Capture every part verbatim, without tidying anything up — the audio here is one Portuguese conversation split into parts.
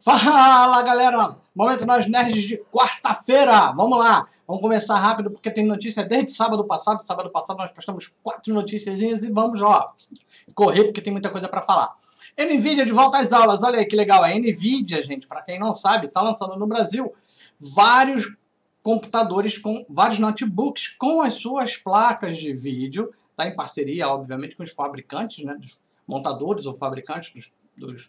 Fala, galera! Momento Nós Nerds de quarta-feira. Vamos lá. Vamos começar rápido porque tem notícia desde sábado passado. Sábado passado nós postamos quatro noticiazinhas e vamos, ó, correr porque tem muita coisa para falar. NVIDIA de volta às aulas. Olha aí que legal. A NVIDIA, gente, para quem não sabe, está lançando no Brasil vários computadores, com vários notebooks com as suas placas de vídeo. Está em parceria, obviamente, com os fabricantes, né, dos montadores ou fabricantes dos, dos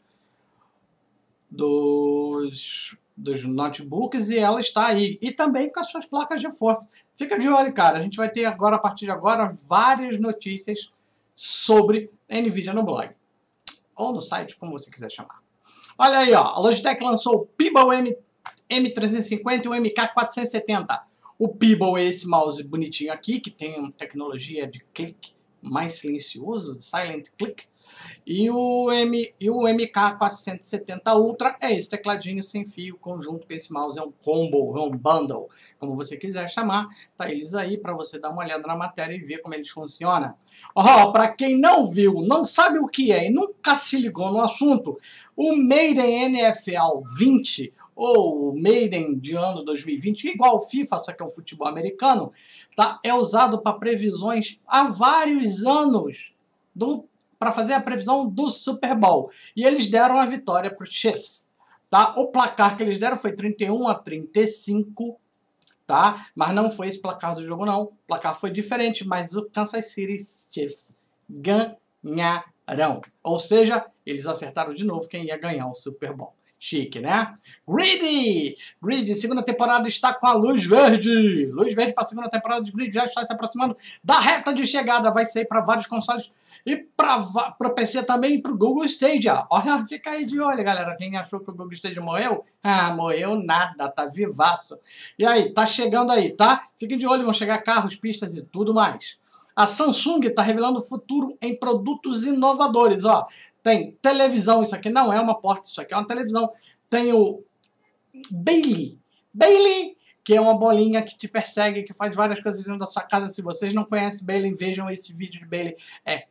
Dos, dos notebooks, e ela está aí. E também com as suas placas de força. Fica de olho, cara. A gente vai ter agora, a partir de agora, várias notícias sobre NVIDIA no blog. Ou no site, como você quiser chamar. Olha aí, ó. A Logitech lançou o Pebble M, M350 e o M K quatrocentos e setenta. O Pebble é esse mouse bonitinho aqui, que tem uma tecnologia de clique mais silencioso, de silent click. E o, M, e o M K quatrocentos e setenta Ultra é esse tecladinho sem fio, conjunto com esse mouse, é um combo, é um bundle, como você quiser chamar. Tá eles aí para você dar uma olhada na matéria e ver como eles funcionam. Ó, oh, para quem não viu, não sabe o que é e nunca se ligou no assunto, o Madden N F L vinte, ou o Madden de ano dois mil e vinte, igual o FIFA, só que é um futebol americano, tá? É usado para previsões há vários anos do para fazer a previsão do Super Bowl. E eles deram a vitória para os Chiefs. Tá? O placar que eles deram foi trinta e um a trinta e cinco. Tá? Mas não foi esse placar do jogo, não. O placar foi diferente, mas o Kansas City Chiefs ganharam. Ou seja, eles acertaram de novo quem ia ganhar o Super Bowl. Chique, né? Grid! Grid, segunda temporada está com a luz verde. Luz verde para a segunda temporada de Grid já está se aproximando da reta de chegada. Vai sair para vários consoles e para o P C também e para o Google Stadia. Olha, fica aí de olho, galera. Quem achou que o Google Stadia morreu? Ah, morreu nada, tá vivaço. E aí, tá chegando aí, tá? Fiquem de olho, vão chegar carros, pistas e tudo mais. A Samsung está revelando o futuro em produtos inovadores, ó. Tem televisão, isso aqui não é uma porta, isso aqui é uma televisão. Tem o Bailey. Bailey, que é uma bolinha que te persegue, que faz várias coisas dentro da sua casa. Se vocês não conhecem Bailey, vejam esse vídeo de Bailey. É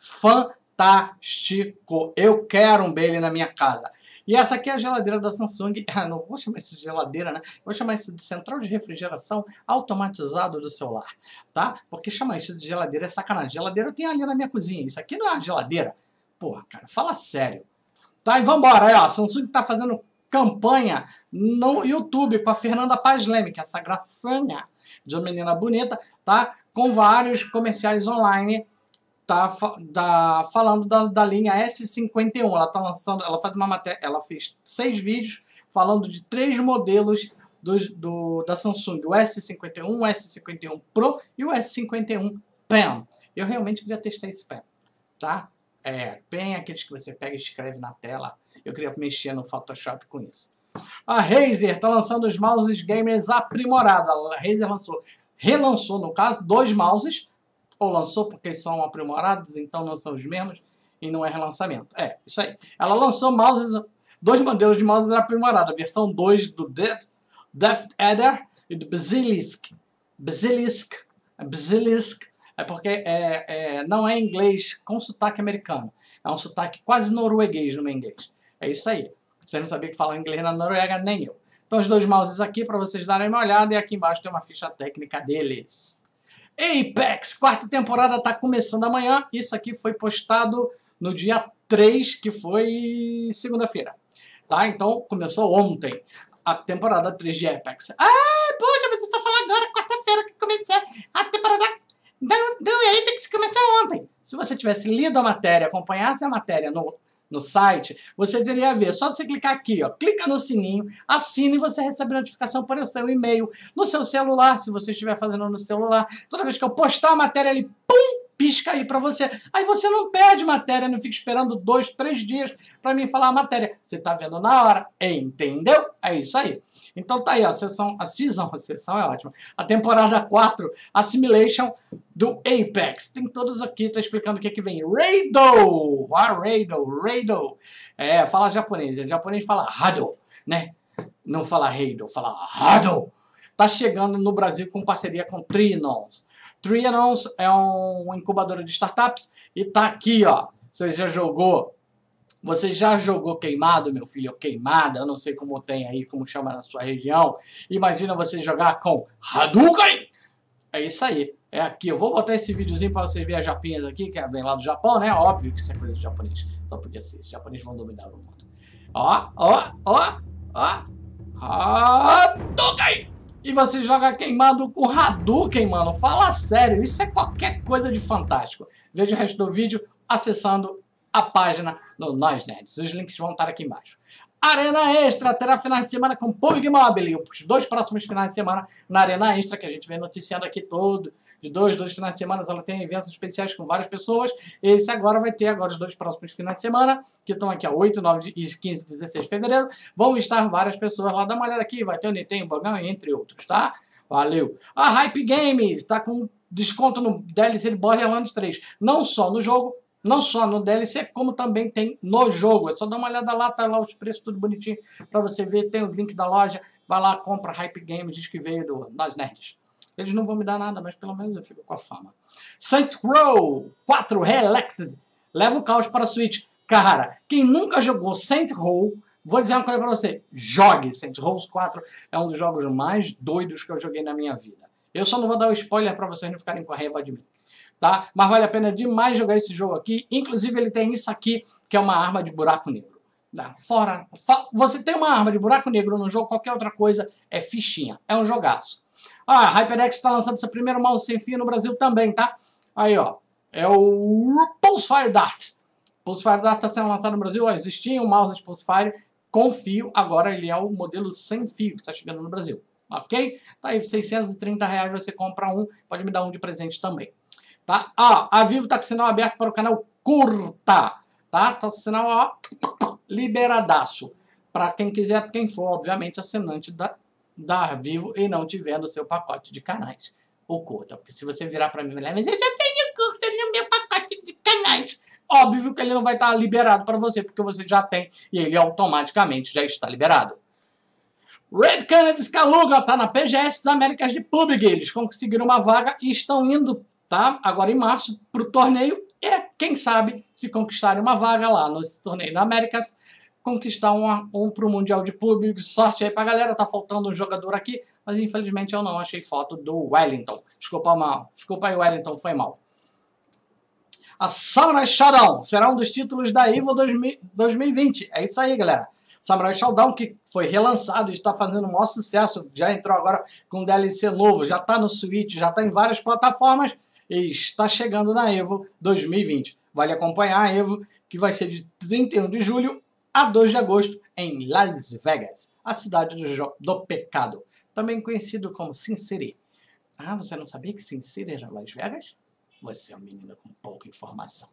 fantástico. Eu quero um Bailey na minha casa. E essa aqui é a geladeira da Samsung. Ah, não vou chamar isso de geladeira, né? Vou chamar isso de central de refrigeração automatizado do celular, tá? Porque chamar isso de geladeira é sacanagem. Geladeira eu tenho ali na minha cozinha. Isso aqui não é uma geladeira. Porra, cara, fala sério. Tá, e vambora. Aí, ó, a Samsung tá fazendo campanha no YouTube com a Fernanda Paz Leme, que é essa gracinha de uma menina bonita, tá? Com vários comerciais online, tá? Da, falando da, da linha S cinquenta e um. Ela tá lançando, ela faz uma matéria, ela fez seis vídeos falando de três modelos do, do, da Samsung: o S cinquenta e um, o S cinquenta e um Pro e o S cinquenta e um Pen. Eu realmente queria testar esse Pen, tá? É, Pen é aqueles que você pega e escreve na tela. Eu queria mexer no Photoshop com isso. A Razer está lançando os mouses gamers aprimorados. A Razer lançou, relançou, no caso, dois mouses. Ou lançou porque são aprimorados, então não são os mesmos. E não é relançamento. É, isso aí. Ela lançou mouses, dois modelos de mouses aprimorados. A versão dois do Death, Death Adder e do Basilisk. Basilisk. Basilisk. É porque é, é, não é inglês com sotaque americano. É um sotaque quase norueguês no meu inglês. É isso aí. Você não sabia que fala inglês na Noruega, nem eu. Então, os dois mouses aqui para vocês darem uma olhada. E aqui embaixo tem uma ficha técnica deles. Apex, quarta temporada está começando amanhã. Isso aqui foi postado no dia três, que foi segunda-feira. Tá? Então, começou ontem a temporada três de Apex. Ah, poxa, você só fala agora, quarta-feira que começou a temporada do, do Apex, começou ontem. Se você tivesse lido a matéria, acompanhasse a matéria no, no site, você teria a ver. Só você clicar aqui, ó, clica no sininho, assina e você recebe notificação por o seu e-mail, no seu celular, se você estiver fazendo no celular. Toda vez que eu postar a matéria, ele pum, pisca aí pra você. Aí você não perde matéria, não fica esperando dois, três dias pra mim falar a matéria. Você tá vendo na hora, entendeu? É isso aí. Então tá aí, ó, a sessão, a season, a sessão é ótima. A temporada quatro, Assimilation do Apex. Tem todos aqui, tá explicando o que é que vem. Raido! Ah, Raido, Raido. É, fala japonês. O japonês fala Hado, né? Não fala Raido, fala Hado. Tá chegando no Brasil com parceria com Trianons. Trianons é um incubadora de startups e tá aqui, ó. Você já jogou Você já jogou queimado, meu filho, ou queimada, eu não sei como tem aí, como chama na sua região. Imagina você jogar com Hadouken! É isso aí, é aqui. Eu vou botar esse videozinho para vocês verem as japinhas aqui, que é bem lá do Japão, né? Óbvio que isso é coisa de japonês, só podia ser. Os japoneses vão dominar o mundo. Ó, ó, ó, ó. Hadouken! E você joga queimado com Hadouken, mano. Fala sério, isso é qualquer coisa de fantástico. Veja o resto do vídeo acessando a página no Nós Nerds. Os links vão estar aqui embaixo. Arena Extra terá finais de semana com P U B G Mobile. Os dois próximos finais de semana na Arena Extra, que a gente vem noticiando aqui todo. De dois, dois finais de semana, ela tem eventos especiais com várias pessoas. Esse agora vai ter agora os dois próximos finais de semana, que estão aqui a oito, nove, quinze e dezesseis de fevereiro. Vão estar várias pessoas lá. Dá uma olhada aqui, vai ter o Nintendo, o Bogão, entre outros, tá? Valeu. A Hype Games está com desconto no D L C de Borderlands três. Não só no jogo, não só no D L C, como também tem no jogo. É só dar uma olhada lá, tá lá os preços tudo bonitinho pra você ver. Tem o link da loja. Vai lá, compra Hype Games, diz que veio do Nós Nerds. Eles não vão me dar nada, mas pelo menos eu fico com a fama. Saints Row quatro Re-Elected. Leva o caos para a Switch. Cara, quem nunca jogou Saints Row, vou dizer uma coisa pra você. Jogue Saints Row quatro. É um dos jogos mais doidos que eu joguei na minha vida. Eu só não vou dar o spoiler pra vocês não ficarem com a raiva de mim. Tá? Mas vale a pena demais jogar esse jogo aqui. Inclusive ele tem isso aqui, que é uma arma de buraco negro. Tá? Fora, for, você tem uma arma de buraco negro no jogo, qualquer outra coisa é fichinha. É um jogaço. Ah, a HyperX está lançando seu primeiro mouse sem fio no Brasil também, tá? Aí, ó. É o Pulsefire Dart. Pulsefire Dart está sendo lançado no Brasil. Ó, existia um mouse de Pulsefire com fio. Agora ele é o modelo sem fio que está chegando no Brasil. Ok? Tá aí, seiscentos e trinta reais você compra um. Pode me dar um de presente também. Tá? Ah, a Vivo tá com sinal aberto para o canal Curta, tá? Tá com sinal, ó, liberadaço. Para quem quiser, quem for, obviamente, assinante da, da Vivo e não tiver no seu pacote de canais o Curta. Porque se você virar para mim e falar, mas eu já tenho Curta no meu pacote de canais. Óbvio que ele não vai estar liberado para você, porque você já tem e ele automaticamente já está liberado. Red Canids Caluga tá na P G S Américas de P U B G. Eles conseguiram uma vaga e estão indo, tá? Agora em março, para o torneio. E, quem sabe, se conquistarem uma vaga lá nesse torneio da Américas, conquistar um, um para o Mundial de P U B G. Sorte aí pra galera. Tá faltando um jogador aqui, mas infelizmente eu não achei foto do Wellington. Desculpa mal. Desculpa aí, Wellington, foi mal. A Samurai Shodown será um dos títulos da EVO dois mil e vinte. É isso aí, galera. Samurai Shodown, que foi relançado e está fazendo um maior sucesso, já entrou agora com um D L C novo, já está no Switch, já está em várias plataformas e está chegando na EVO dois mil e vinte. Vale acompanhar a EVO, que vai ser de trinta e um de julho a dois de agosto em Las Vegas, a cidade do, do pecado, também conhecido como Sin City. Ah, você não sabia que Sin City era Las Vegas? Você é um menino com pouca informação.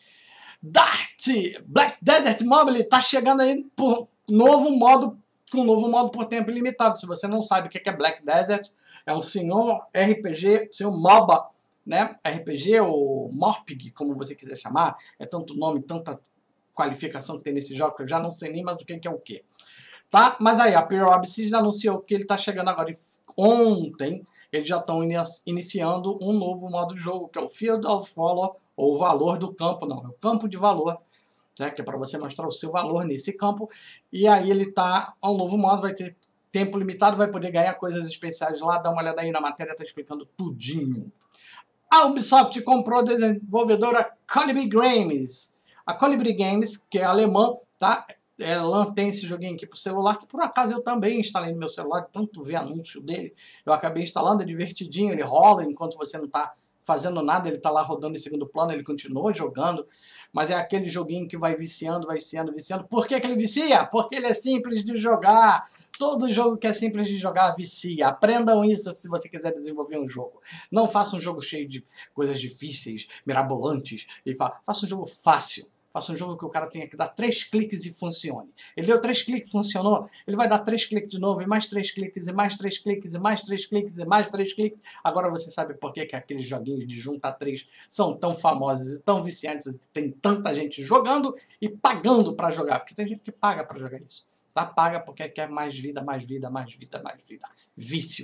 Dart Black Desert Mobile está chegando aí por novo modo, com um novo modo por tempo ilimitado. Se você não sabe o que é Black Desert, é um senhor R P G, senhor MOBA, né? R P G ou Morpg, como você quiser chamar. É tanto nome, tanta qualificação que tem nesse jogo que eu já não sei nem mais o que é o que. Tá? Mas aí, a Pure Obsidian anunciou que ele está chegando agora ontem. Eles já estão iniciando um novo modo de jogo, que é o Field of Valor, ou o valor do campo, não, é o campo de valor, né, que é para você mostrar o seu valor nesse campo. E aí ele tá um novo modo, vai ter tempo limitado, vai poder ganhar coisas especiais lá. Dá uma olhada aí na matéria, tá explicando tudinho. A Ubisoft comprou a desenvolvedora Colibri Games. A Colibri Games, que é alemã, tá? Ela tem esse joguinho aqui pro celular, que por acaso eu também instalei no meu celular, tanto ver anúncio dele. Eu acabei instalando, é divertidinho, ele rola enquanto você não tá fazendo nada, ele tá lá rodando em segundo plano, ele continua jogando, mas é aquele joguinho que vai viciando, vai viciando, viciando. Por que que ele vicia? Porque ele é simples de jogar. Todo jogo que é simples de jogar vicia. Aprendam isso se você quiser desenvolver um jogo. Não faça um jogo cheio de coisas difíceis, mirabolantes, e fa faça um jogo fácil. Faça um jogo que o cara tenha que dar três cliques e funcione. Ele deu três cliques, funcionou. Ele vai dar três cliques de novo, e mais três cliques, e mais três cliques, e mais três cliques, e mais três cliques. Agora você sabe por que que aqueles joguinhos de juntar três são tão famosos e tão viciantes, e tem tanta gente jogando e pagando para jogar. Porque tem gente que paga para jogar isso. Tá? Paga porque quer mais vida, mais vida, mais vida, mais vida. Vício.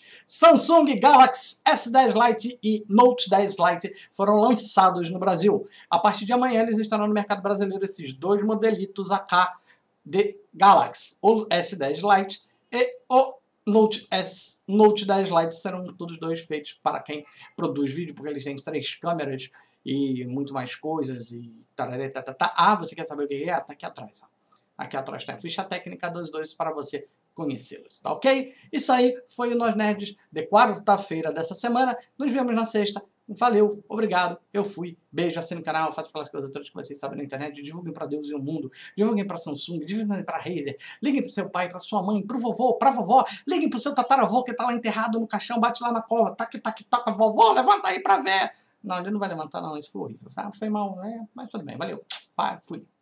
Samsung Galaxy S dez Lite e Note dez Lite foram lançados no Brasil. A partir de amanhã eles estarão no mercado brasileiro, esses dois modelitos A K de Galaxy, o S dez Lite e o Note, S, Note dez Lite serão todos dois feitos para quem produz vídeo, porque eles têm três câmeras e muito mais coisas e tararé, tá, tá, tá. Ah, você quer saber o que é? Tá aqui atrás, ó. Aqui atrás tem a ficha técnica dos dois para você conhecê-los, tá ok? Isso aí foi o Nós Nerds de quarta-feira dessa semana. Nos vemos na sexta. Valeu, obrigado, eu fui. Beijo, assine o canal, faça aquelas coisas todas que vocês sabem na internet. Divulguem para Deus e o mundo. Divulguem para Samsung, divulguem para Razer. Liguem para seu pai, para sua mãe, para o vovô, para a vovó. Liguem para o seu tataravô que está lá enterrado no caixão, bate lá na cova. Tac, tac, tac, vovó, levanta aí para ver. Não, ele não vai levantar não, isso foi horrível. Foi mal, né? Mas tudo bem, valeu. Vai, fui.